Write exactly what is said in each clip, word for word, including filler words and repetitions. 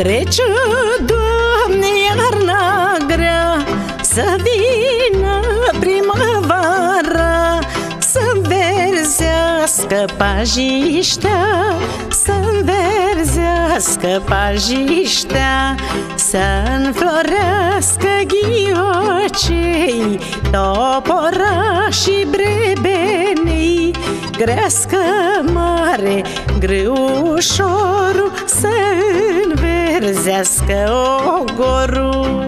Trece, Doamne, iarna grea, să vină primăvara, să-mi verzească pajiștea, să-mi verzească pajiștea, să-nflorească ghiocei, topora și brebenii, crească mare grâușorul, să-nverzească ogorul.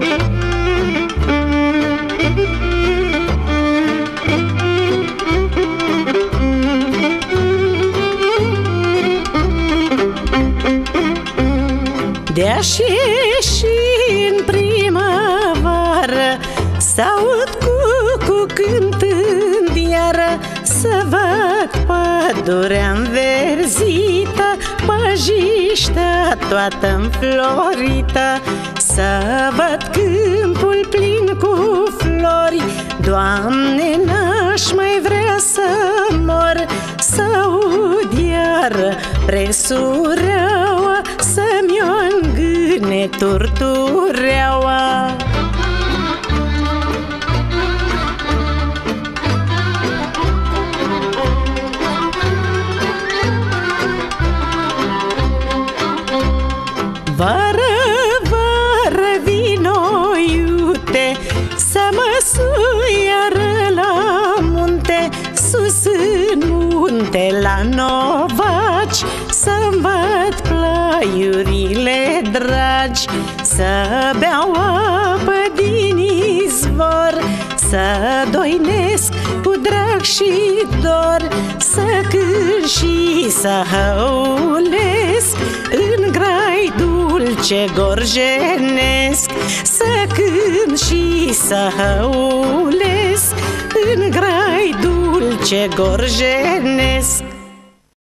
De-aș ieși în primăvară, s-aud cucu cântând iară, să văd pădurea înverzită, păjiștea toată înflorită, să văd câmpul plin cu flori. Doamne, n-aș mai vrea să mor, să aud iară presureaua, să-mi o îngâne turtureaua. Vară, vară, vino, iute, să mă sui iară la munte, sus în munte la Novaci, să-mi văd plaiurile dragi, să beau apă din izvor, să doinesc cu drag și dor, să cânt și să hăulesc în grai dulce gorjenesc, să cânt și să hăulesc în grai dulce gorjenesc.